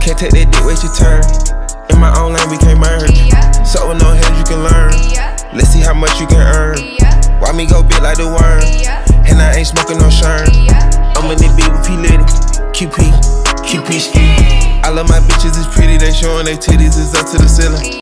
Can't take that dick, wait your turn. In my own lane, we can't merge. So with no hands, you can learn. Let's see how much you can earn. Why me go big like the worm? And I ain't smoking no shirt. I'm in the beat with P. Liddy. QP ski. I love my bitches, it's pretty. They showing their titties, it's up to the ceiling.